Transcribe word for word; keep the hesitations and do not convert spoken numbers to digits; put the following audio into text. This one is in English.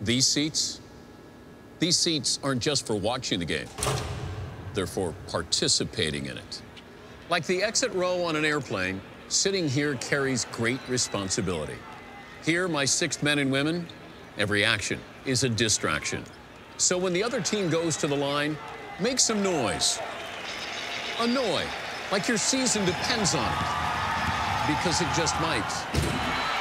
These seats, these seats aren't just for watching the game. They're for participating in it. Like the exit row on an airplane, sitting here carries great responsibility. Here, my sixth men and women, every action is a distraction. So when the other team goes to the line, make some noise. Annoy, like your season depends on it. Because it just might.